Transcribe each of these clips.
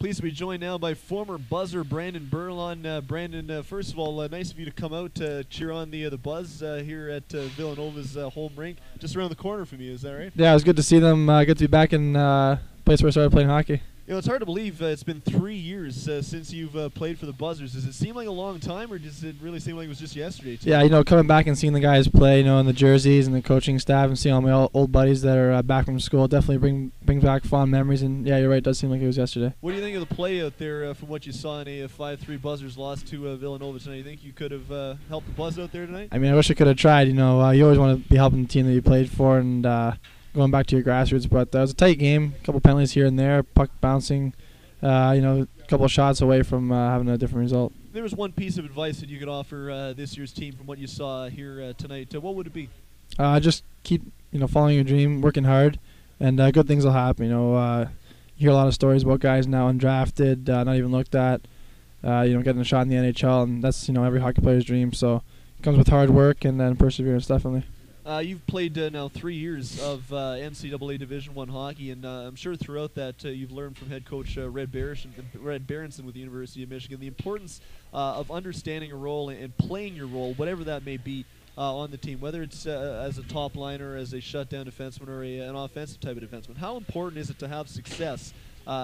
Pleased to be joined now by former Buzzer Brandon Burlon. Brandon, first of all, nice of you to come out to cheer on the Buzz here at Villanova's home rink, just around the corner from you. Is that right? Yeah, it was good to see them. Good to be back in place where I started playing hockey. You know, it's hard to believe it's been 3 years since you've played for the Buzzers. Does it seem like a long time, or does it really seem like it was just yesterday? Yeah, you know, coming back and seeing the guys play, you know, in the jerseys and the coaching staff, and seeing all my old buddies that are back from school, definitely brings back fond memories. And yeah, you're right, it does seem like it was yesterday. What do you think of the play out there from what you saw in a 5-3 Buzzers loss to Villanova tonight? You think you could have helped the Buzz out there tonight? I mean, I wish I could have tried. You know, you always want to be helping the team that you played for, and going back to your grassroots. But it was a tight game, a couple penalties here and there, puck bouncing. You know, a couple of shots away from having a different result. There was one piece of advice that you could offer this year's team from what you saw here tonight. What would it be? Just keep, you know, following your dream, working hard, and good things will happen. You know, you hear a lot of stories about guys now undrafted, not even looked at, you know, getting a shot in the NHL, and that's, you know, every hockey player's dream. So it comes with hard work and then perseverance, definitely. You've played now 3 years of NCAA Division I hockey, and I'm sure throughout that you've learned from head coach Red Berenson with the University of Michigan the importance of understanding a role and playing your role, whatever that may be, on the team, whether it's as a top liner, as a shutdown defenseman, or an offensive type of defenseman. How important is it to have success,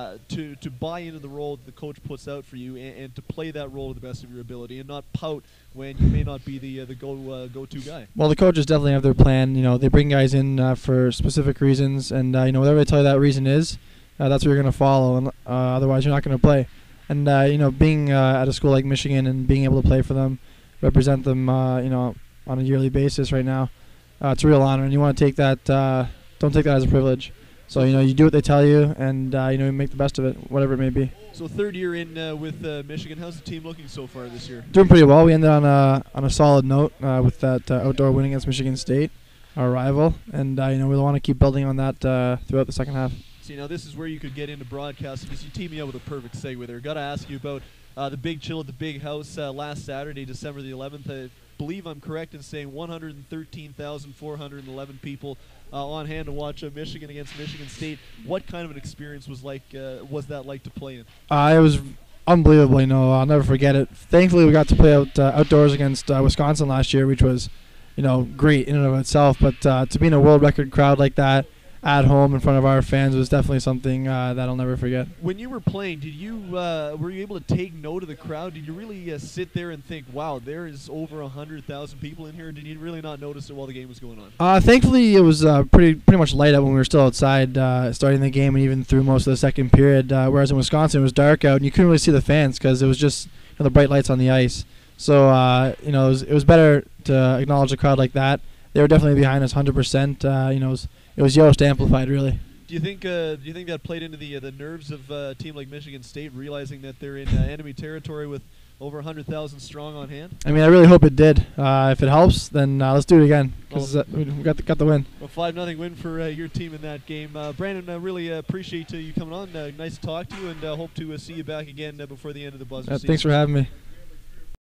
to buy into the role that the coach puts out for you, and to play that role to the best of your ability, and not pout when you may not be the go-to guy? Well, the coaches definitely have their plan. You know, they bring guys in for specific reasons, and you know, whatever they tell you that reason is, that's what you're going to follow, and otherwise you're not going to play. And you know, being at a school like Michigan and being able to play for them, represent them, you know, on a yearly basis right now, it's a real honor, and you want to take that. Don't take that as a privilege. So, you know, you do what they tell you, and you know, you make the best of it, whatever it may be. So, third year in with Michigan. How's the team looking so far this year? Doing pretty well. We ended on a solid note with that outdoor win against Michigan State, our rival, and you know, we'll want to keep building on that throughout the second half. See, now this is where you could get into broadcasting, because you teed me up with a perfect segue there. Got to ask you about the big chill at the Big House last Saturday, December the 11th. I believe I'm correct in saying 113,411 people on hand to watch Michigan against Michigan State. What kind of an experience was that like to play in? It was unbelievable. You know, I'll never forget it. Thankfully, we got to play outdoors against Wisconsin last year, which was, you know, great in and of itself. But to be in a world record crowd like that at home in front of our fans was definitely something that I'll never forget. When you were playing, did you were you able to take note of the crowd? Did you really sit there and think, wow, there is over 100,000 people in here? Or did you really not notice it while the game was going on? Thankfully, it was pretty much light out when we were still outside starting the game, and even through most of the second period, whereas in Wisconsin it was dark out and you couldn't really see the fans because it was just, you know, the bright lights on the ice. So you know, it was better to acknowledge the crowd like that. They were definitely behind us 100%. You know, it was Yost amplified, really. Do you think that played into the nerves of a team like Michigan State, realizing that they're in enemy territory with over 100,000 strong on hand? I mean, I really hope it did. If it helps, then let's do it again, because we got the win. Well, 5-0 win for your team in that game. Brandon, I really appreciate you coming on. Nice to talk to you, and hope to see you back again before the end of the Buzzers season. Thanks for having me.